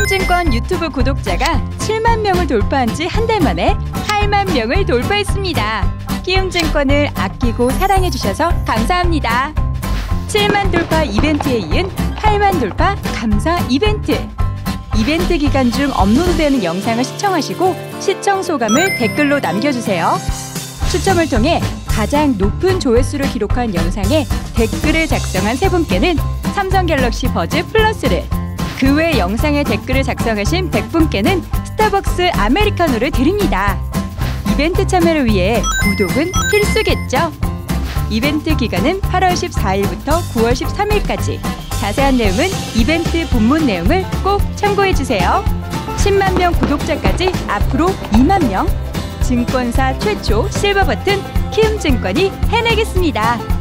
키움증권 유튜브 구독자가 7만 명을 돌파한 지 한 달 만에 8만 명을 돌파했습니다. 키움증권을 아끼고 사랑해주셔서 감사합니다. 7만 돌파 이벤트에 이은 8만 돌파 감사 이벤트. 이벤트 기간 중 업로드되는 영상을 시청하시고 시청 소감을 댓글로 남겨주세요. 추첨을 통해 가장 높은 조회수를 기록한 영상에 댓글을 작성한 3분께는 삼성 갤럭시 버즈 플러스를, 그 외 영상에 댓글을 작성하신 100분께는 스타벅스 아메리카노를 드립니다. 이벤트 참여를 위해 구독은 필수겠죠? 이벤트 기간은 8월 14일부터 9월 13일까지. 자세한 내용은 이벤트 본문 내용을 꼭 참고해주세요. 10만 명 구독자까지 앞으로 2만 명. 증권사 최초 실버 버튼 키움증권이 해내겠습니다.